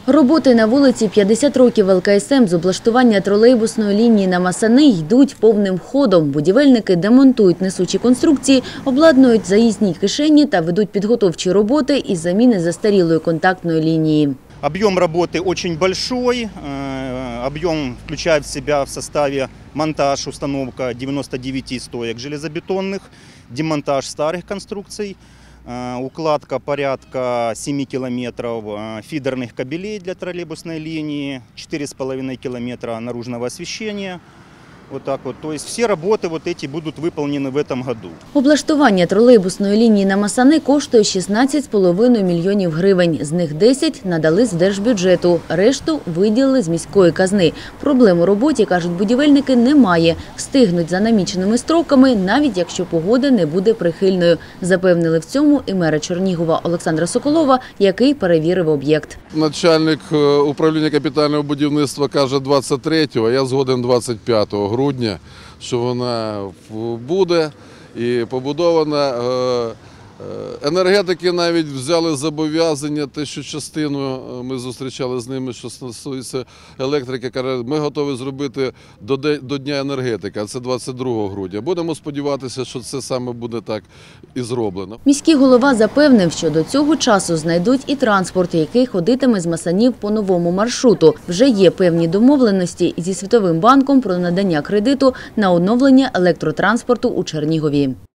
Роботи на вулиці 50 років ЛКСМ з облаштування тролейбусної лінії на Масани йдуть повним ходом. Будівельники демонтують несучі конструкції, обладнують заїзні кишені та ведуть підготовчі роботи із заміни застарілої контактної лінії. Объем работы очень большой, объем включает в себя в составе монтаж, установка 99 стоек железобетонных, демонтаж старых конструкций, укладка порядка 7 километров фидерных кабелей для троллейбусной линии, 4,5 километра наружного освещения. Вот так вот. То есть все работы вот эти будут выполнены в этом году. Облаштування тролейбусної лінії на Масани коштує 16,5 мільйонів гривень. З них 10 надали з держбюджету, решту виділили з міської казни. Проблем у роботі, кажуть будівельники, немає. Встигнуть за наміченими строками, навіть якщо погода не буде прихильною. Запевнили в цьому і мера Чернігова Олександра Соколова, який перевірив об'єкт. Начальник управління капітального будівництва каже 23-го, я згоден 25 грудня, що вона буде і побудована. Енергетики навіть взяли зобов'язання, те, що частину ми зустрічали з ними, що стосується електрики, каже, ми готові зробити до Дня енергетики, а це 22 грудня. Будемо сподіватися, що це саме буде так і зроблено. Міський голова запевнив, що до цього часу знайдуть і транспорт, який ходитиме з Масанів по новому маршруту. Вже є певні домовленості зі Світовим банком про надання кредиту на оновлення електротранспорту у Чернігові.